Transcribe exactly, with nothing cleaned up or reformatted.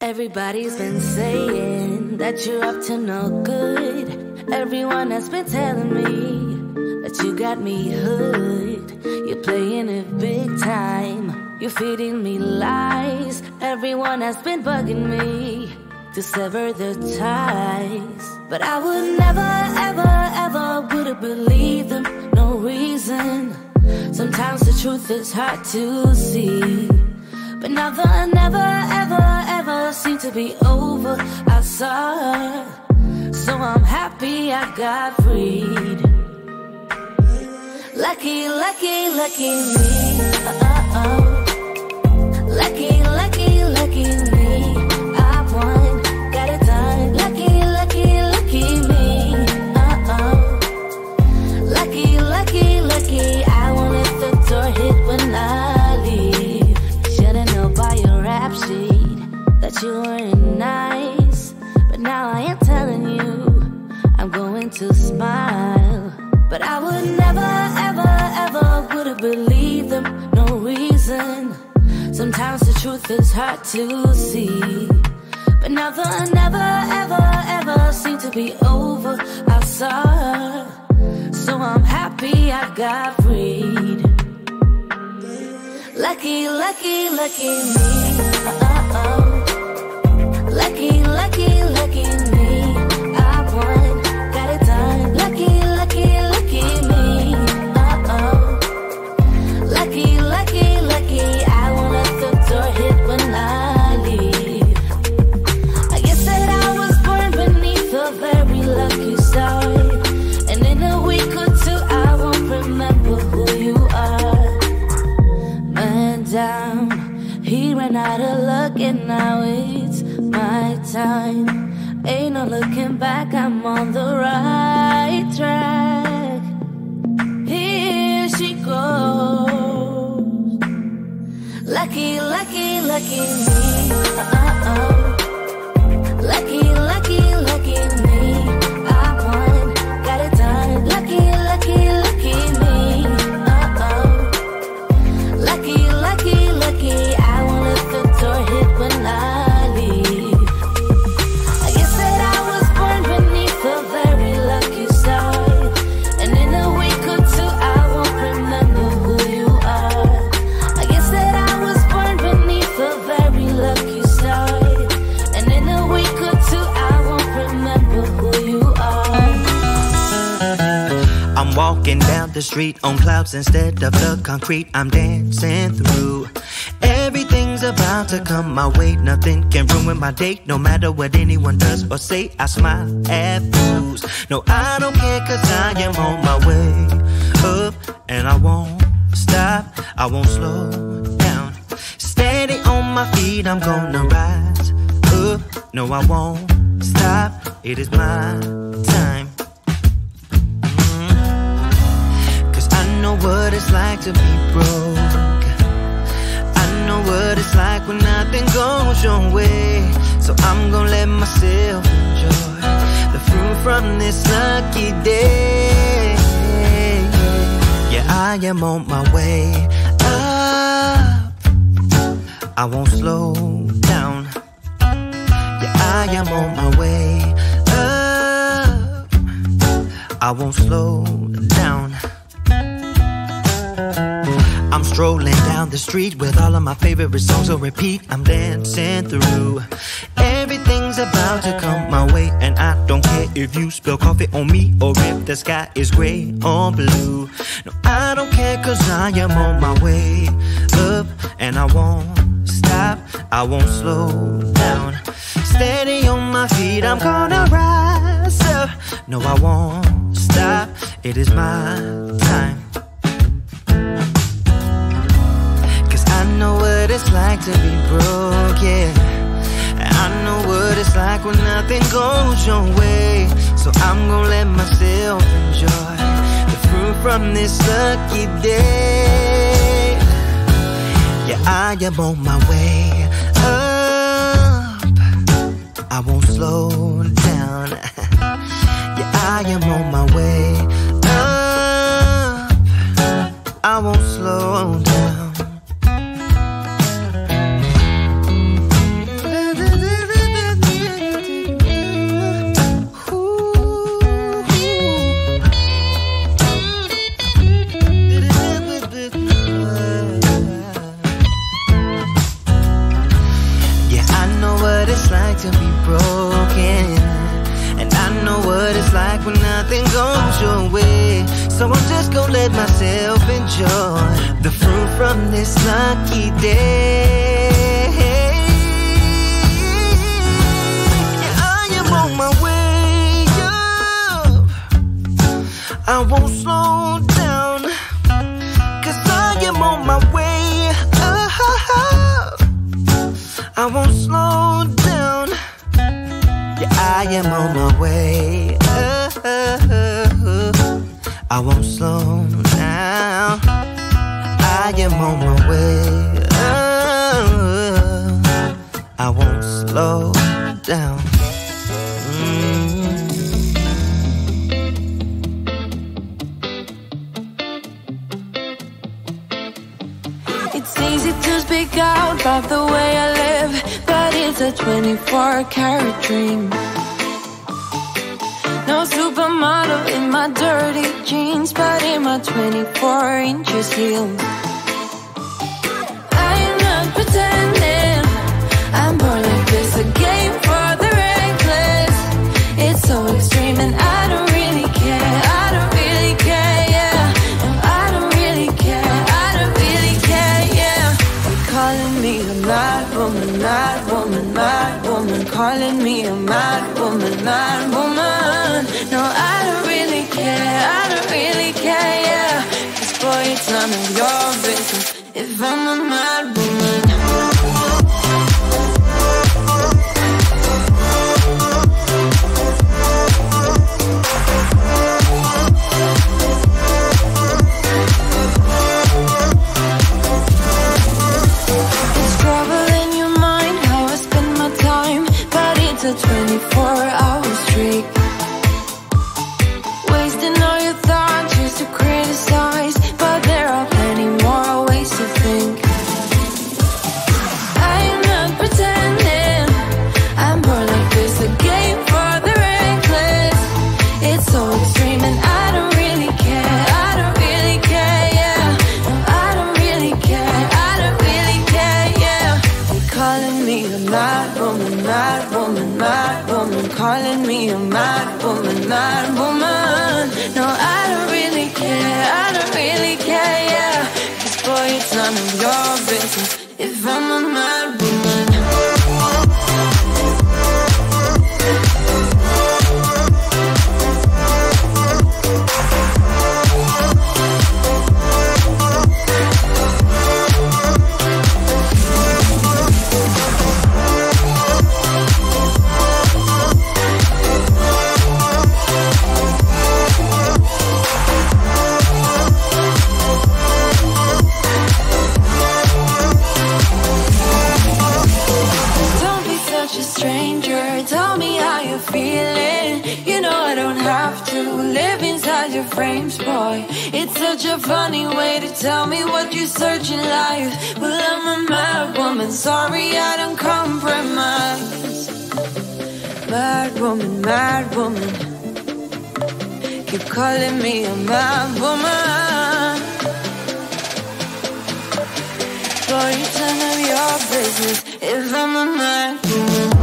Everybody's been saying that you're up to no good. Everyone has been telling me that you got me hood. You're playing it big time. You're feeding me lies. Everyone has been bugging me to sever the ties. But I would never, ever, ever would have believed them. No reason. Sometimes the truth is hard to see. But now the never, ever, ever seemed to be over. I saw her, so I'm happy I got freed. Lucky, lucky, lucky me. Uh-oh. Lucky, lucky, lucky me. I won, got it done. Lucky, lucky, lucky me. Uh-oh. Lucky, lucky, lucky. I won't let the door hit when I leave. Should've known by your rap sheet that you weren't nice. But now I am telling you, I'm going to smile. But I would never, ever, ever would have believed them. No reason. Sometimes the truth is hard to see. But now the never, ever, ever seemed to be over. I saw her, so I'm happy I got freed. Lucky, lucky, lucky me. Uh-oh. Lucky, lucky, lucky me. I won, got it done. Lucky, lucky, lucky me. Uh-oh. Lucky, lucky, lucky. I won't let the door hit when I leave. I guess that I was born beneath a very lucky star. And in a week or two I won't remember who you are. Man down, he ran out of luck and now it's my time. Ain't no looking back, I'm on the right track. Here she goes. Lucky, lucky, lucky me. Uh-oh. Lucky, lucky, lucky me. I won, got it done. Lucky, lucky, lucky me. Uh-oh. Lucky, lucky, lucky. I won't let the door hit when I leave. I guess that I was born beneath a very lucky star. And in a week or two I won't remember who you are. I guess that I was born beneath a very lucky star. And in a week or two I won't remember who you are. I'm walking down the street on clouds instead of the concrete I'm dancing through. Everything's about to come my way. Nothing can ruin my day. No matter what anyone does or say, I smile at fools. No, I don't care, cause I am on my way up. And I won't stop, I won't slow down. Steady on my feet, I'm gonna rise up. No, I won't stop, it is my time. I know what it's like to be broke. I know what it's like when nothing goes your way. So I'm gonna let myself enjoy the fruit from this lucky day. Yeah, I am on my way up. I won't slow down. Yeah, I am on my way up. I won't slow down. I'm strolling down the street with all of my favorite songs on repeat. I'm dancing through. Everything's about to come my way, and I don't care if you spill coffee on me or if the sky is gray or blue. No, I don't care, cause I am on my way up. And I won't stop, I won't slow down. Steady on my feet, I'm gonna rise up. No, I won't stop, it is my time. I know what it's like to be broke, yeah. I know what it's like when nothing goes your way. So I'm gonna let myself enjoy the fruit from this lucky day. Yeah, I am on my way up. I won't slow down. Yeah, I am on my way up. I won't slow down. like to be broken, and I know what it's like when nothing goes your way. So I'm just gonna let myself enjoy the fruit from this lucky day. I am on my way up, I won't slow down, 'cause I am on my way up, I won't slow down. Yeah, I am on my way up, I won't slow down. I am on my way up, I won't slow down. Mm. It's easy to speak out about the way I live, but it's a twenty-four karat dream. No supermodel in my dirty jeans, but in my twenty-four inches heels. I am not pretending, I'm born like this, a game for the reckless. It's so extreme and I don't really care, I don't really care, yeah. No, I don't really care, I don't really care, yeah. They're calling me a mad woman, mad woman, mad woman, calling me a mad woman, mad woman. No, I don't really care, I don't really care, yeah. 'Cause boy, it's none of your business if I'm a mad woman. It's trouble in your mind, how I spend my time, but it's a twenty-four hour streak. Wasting all your thoughts just to criticize, but there are plenty more ways to think. I am not pretending, I'm born like this, a game for the reckless. It's so extreme and I don't really care, I don't really care, yeah. No, I don't really care, I don't really care, yeah. They're calling me a mad woman, mad woman, mad woman, calling me a mad woman, mad woman. No, I don't really care, I don't really care, yeah. 'Cause boy, it's none of your business if I'm a mad woman. Frames, boy, it's such a funny way to tell me what you search in life. Well, I'm a mad woman, sorry I don't compromise. Mad woman, mad woman, keep calling me a mad woman. Boy, it's none of your business if I'm a mad woman.